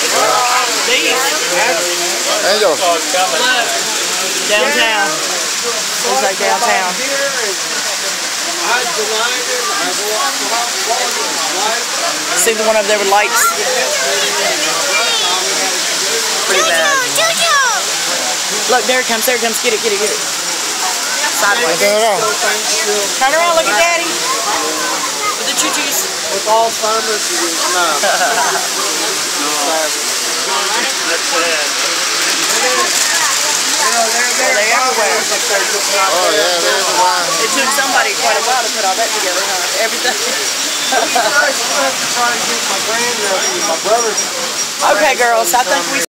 These. Angel. Downtown. Looks like downtown. See the one over there with lights? Pretty bad. Look, there it comes, there it comes. Get it, get it, get it. Sideways. Turn around, look at Daddy. With the choo-choos. With Alzheimer's, no. They're everywhere. Oh yeah, there's a line. It took somebody quite a while to put all that together, huh? Everything. My granddaughter, my brother. Okay, girls, I think we